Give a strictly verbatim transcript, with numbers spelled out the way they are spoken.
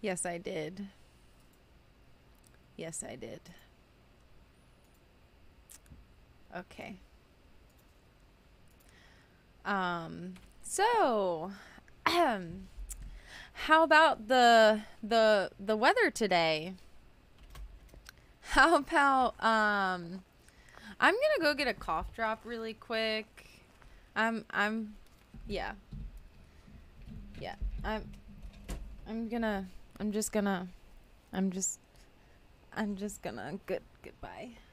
Yes, I did. Yes, I did. Okay. Um, so, um, how about the the the weather today? How about um I'm gonna go get a cough drop really quick. I'm I'm yeah. Yeah. I'm I'm gonna I'm just gonna I'm just I'm just gonna good goodbye.